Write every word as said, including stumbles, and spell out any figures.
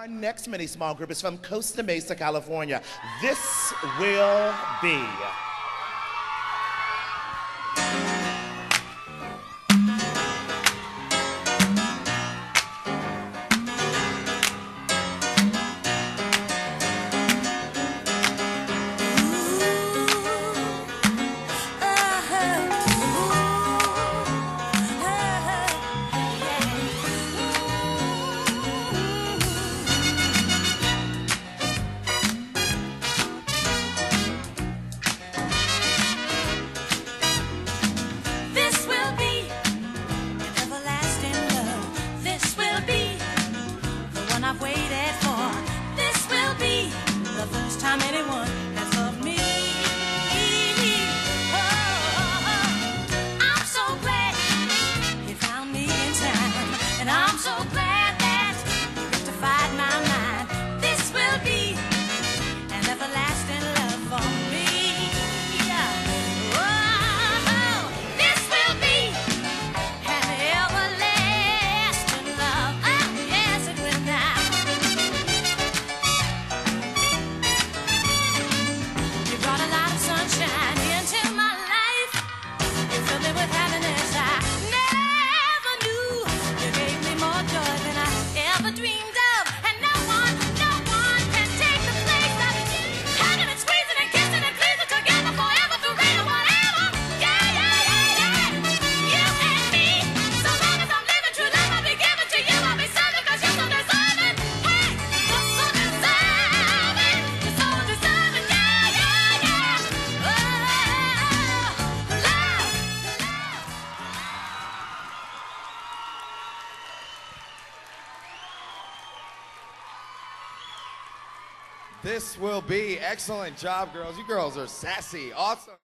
Our next mini small group is from Costa Mesa, California. This will be. I've waited for. This will be the first time anyone has loved me. Oh, I'm so glad you found me in time, and I'm so glad that you rectified my mind. This will be an everlasting love for me. Oh, this will be an everlasting love. Oh, yes, it will now. This will be excellent job, girls. You girls are sassy. Awesome.